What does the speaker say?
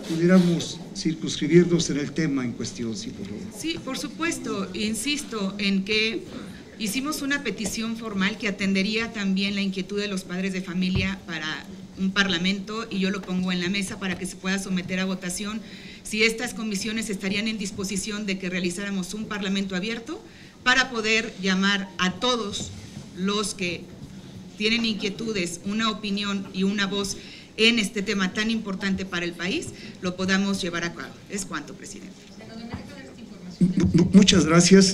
pudiéramos circunscribirnos en el tema en cuestión, sí, por favor. Sí, por supuesto. Insisto en que hicimos una petición formal que atendería también la inquietud de los padres de familia para un parlamento, y yo lo pongo en la mesa para que se pueda someter a votación si estas comisiones estarían en disposición de que realizáramos un parlamento abierto para poder llamar a todos los que tienen inquietudes, una opinión y una voz en este tema tan importante para el país, lo podamos llevar a cabo. Es cuanto, presidente. Muchas gracias.